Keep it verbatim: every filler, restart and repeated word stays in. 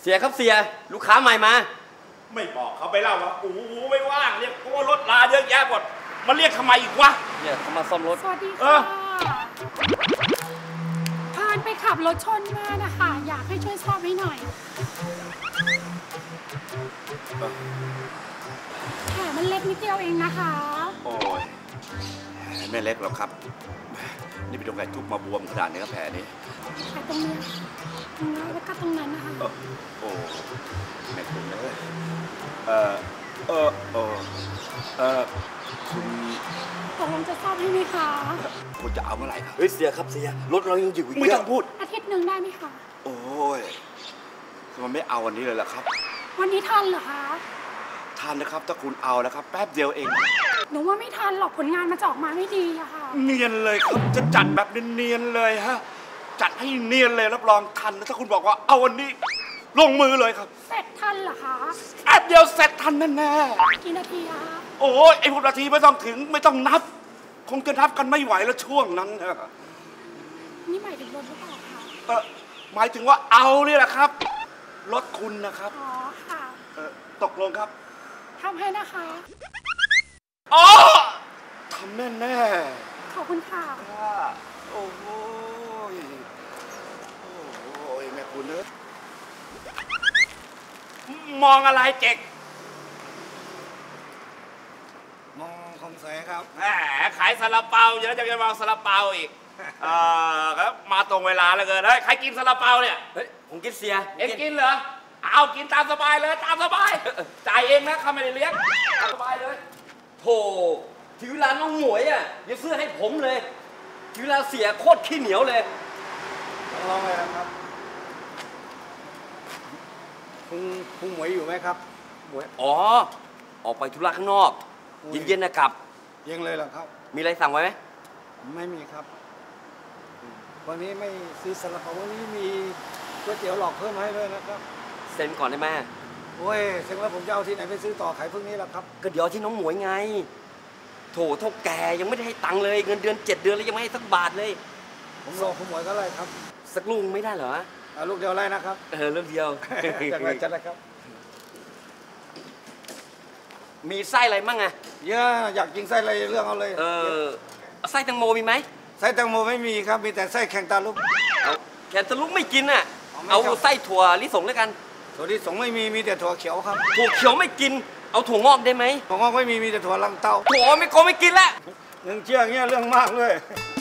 เสียครับเสียลูกค้าใหม่มาไม่บอกเขาไปเล่าว่าโอ้โหไม่ว่างเรียกเพราะว่ารถลาเยอะแยะหมดมาเรียกทำไมอีกวะเนี่ยเขามาซ่อมรถสวัสดีค่ะพานไปขับรถชนมานะคะอยากให้ช่วยซ่อมให้หน่อยแผลมันเล็กนิดเดียวเองนะคะโอ้ยไม่เล็กหรอกครับนี่เป็นตรงไหนทุบมาบวมขนาดนี้ครับแผลนี้แผลตรงนี้ตรงนี้แล้วก็ตรงนั้นนะคะโอ้แม่คุณเลยเออเออเออเออคุณตกลงจะซ่อมให้ไหมคะคุณจะเอาเมื่อไหร่ครับเฮ้ยเสียครับเสียรถเรายังอยู่อีกไม่ต้องพูดอาทิตย์หนึ่งได้ไหมคะโอ้ยมันไม่เอาวันนี้เลยเหรอครับวันนี้ทันเหรอคะทันนะครับถ้าคุณเอานะครับแป๊บเดียวเองหนูว่าไม่ทันหรอกผลงานมันจะออกมาไม่ดีอะค่ะเนียนเลยครับจะจัดแบบเนียนเลยฮะจัดให้เนียนเลยรับรองทันถ้าคุณบอกว่าเอาวันนี้ลงมือเลยครับเสร็จทันเหรอคะแป๊บเดียวเสร็จทันแน่ๆกี่นาทีคะโอ้ยไอ้พวกนาทีไม่ต้องถึงไม่ต้องนับคงจะนับกันไม่ไหวแล้วช่วงนั้นนี่หมายถึงรถหรือเปล่าคะเออหมายถึงว่าเอาเนี่ยแหละครับรถคุณนะครับอ๋อค่ะเออตกลงครับทำให้นะคะอ๋อทำแน่แน่ขอบคุณค่ะโอ้โหโอ้โหแม่คุณเนอะมองอะไรเจ๊กมองคงแสครับแหมขายซาลาเปาอยู่แล้วจะจะมองซาลาเปาอีกเออครับมาตรงเวลาแล้วเกินเฮ้ยใครกินซาลาเปาเนี่ยเฮ้ยผมกินเสียเอ็งกินเหรอเอากินตามสบายเลยตามสบายจ่ายเองนะเขาไม่ได้เลี้ยงตามสบายเลยโถถึงเวลาน้องหมวยอ่ะยังซื้อให้ผมเลยถึงเวลาเสียโคตรขี้เหนียวเลยลองเลยนะครับคุณคุณหมวยอยู่ไหมครับหมวยอ๋อออกไปธุระข้างนอกเย็นๆนะครับยังเลยเหรอครับมีอะไรสั่งไว้ไหมไม่มีครับวันนี้ไม่ซื้อซาลาเปาวันนี้มีก๋วยเตี๋ยวหลอกเพิ่มให้ด้วยนะครับเซ็นก่อนได้ไหมโอ้ยเซ็นแล้วผมจะเอาที่ไหนไปซื้อต่อขายพวกนี้ล่ะครับก็เดี๋ยวที่น้องหมวยไงโถเท่าแกยังไม่ได้ให้ตังค์เลยเงินเดือนเจ็ดเดือนแล้วยังไม่ให้สักบาทเลยผมรอคุณหมวยก็เลยครับสักลูกไม่ได้เหรอลูกเดียวอะไรนะครับเออลูกเดียวจัดเลยจัดเลยครับมีไส้อะไรมั่งอะเยอะอยากกินไส้อะไรเรื่องเอาเลยเออไส้แตงโมมีไหมไส้แตงโมไม่มีครับมีแต่ไส้แข็งตาลุกเอาแข็งตาลุกไม่กินอะเอาไส้ถั่วลิสงแล้วกันถั่วลิสงไม่มีมีแต่ถั่วเขียวครับถั่วเขียวไม่กินเอาถั่วงอกได้ไหมถั่วงอกไม่มีมีแต่ถั่วลังเต้าถั่วไม่โกไม่กินละเรื่องเชื่อเงี้ยเรื่องมากเลย